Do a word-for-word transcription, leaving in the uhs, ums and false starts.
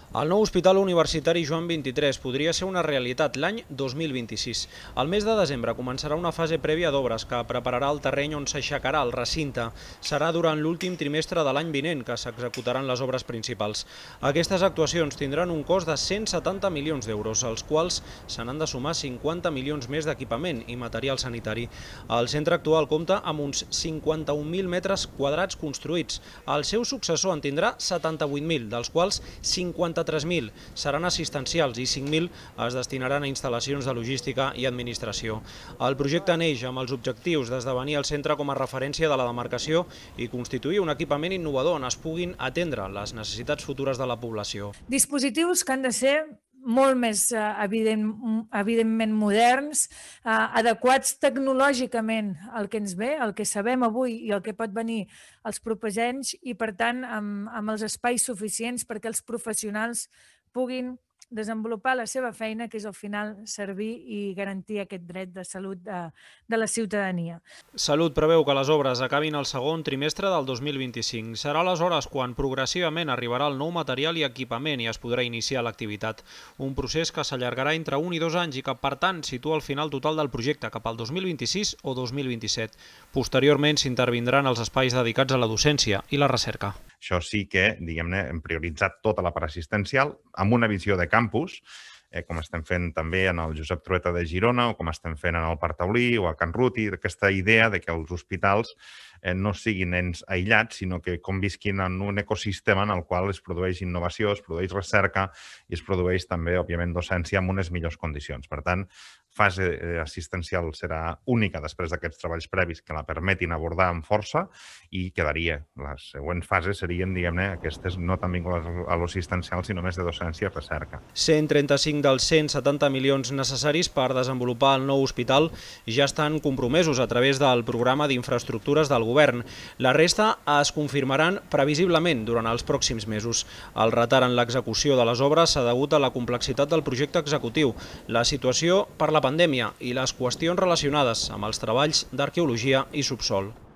El nou Hospital Universitari Joan vint-i-tres podria ser una realitat l'any dos mil vint-i-sis. Al mes de desembre començarà una fase prèvia d'obres que prepararà el terreny on s'aixecarà el recinte. Serà durant l'últim trimestre de l'any vinent que s'executaran les obres principals. Aquestes actuacions tindran un cost de cent setanta milions d'euros, als quals se n'han de sumar cinquanta milions més d'equipament i material sanitari. El centre actual compta amb uns cinquanta-un mil metres quadrats construïts. El seu successor en tindrà setanta-vuit mil, dels quals cinquanta-tres mil seran assistencials i cinc mil es destinaran a instal·lacions de logística i administració. El projecte neix amb els objectius d'esdevenir el centre com a referència de la demarcació i constituir un equipament innovador on es puguin atendre les necessitats futures de la població. Dispositius que han de ser molt més evident, evidentment moderns, eh, adequats tecnològicament al que ens ve, el que sabem avui i el que pot venir els propers anys i, per tant, amb, amb els espais suficients perquè els professionals puguin desenvolupar la seva feina, que és al final servir i garantir aquest dret de salut de, de la ciutadania. Salut preveu que les obres acabin el segon trimestre del dos mil vint-i-cinc. Serà aleshores quan progressivament arribarà el nou material i equipament i es podrà iniciar l'activitat. Un procés que s'allargarà entre un i dos anys i que, per tant, situa el final total del projecte cap al dos mil vint-i-sis o dos mil vint-i-set. Posteriorment s'intervindran els espais dedicats a la docència i la recerca. Això sí que, diguem-ne, hem prioritzat tota la part assistencial amb una visió de campus, eh, com estem fent també en el Josep Trueta de Girona o com estem fent en el Parc Taulí o a Can Ruti, aquesta idea de que els hospitals eh, no siguin ens aïllats, sinó que convisquin en un ecosistema en el qual es produeix innovació, es produeix recerca i es produeix també, òbviament, docència amb unes millors condicions. Per tant, fase assistencial serà única després d'aquests treballs previs que la permetin abordar amb força i quedaria. Les següents fases serien, diguem-ne, aquestes no tan vinculades a l'assistencial, sinó més de docència i recerca. cent trenta-cinc dels cent setanta milions necessaris per desenvolupar el nou hospital ja estan compromesos a través del programa d'infraestructures del govern. La resta es confirmaran previsiblement durant els pròxims mesos. El retard en l'execució de les obres s'ha degut a la complexitat del projecte executiu, la situació per la pandèmia i les qüestions relacionades amb els treballs d'arqueologia i subsol.